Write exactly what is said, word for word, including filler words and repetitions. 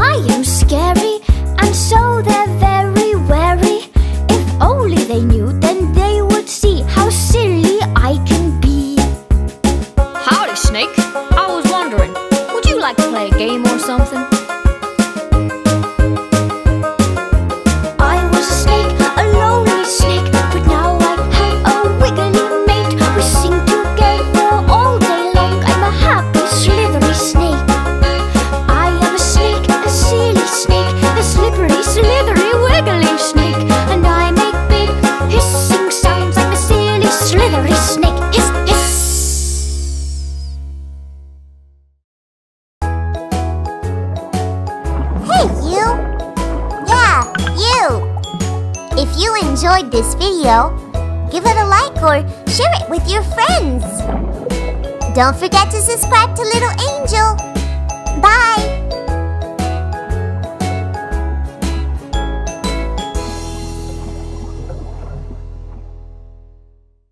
I am scary, and so they're very wary. If only they knew, then they would see how silly I can be. Howdy, Snake. I was wondering, would you like to play a game or something? I was a snake, a lonely snake, but now I have a wiggly mate. We sing together all day long. I'm a happy, slithery snake. I am a snake, a silly snake, a slippery, slithery, wiggly snake. And I make big hissing sounds. I'm a silly, slithery snake. Hiss, hiss. Hey, you! Yeah, you! If you enjoyed this video, give it a like or share it with your friends. Don't forget to subscribe to Little Angel. Bye!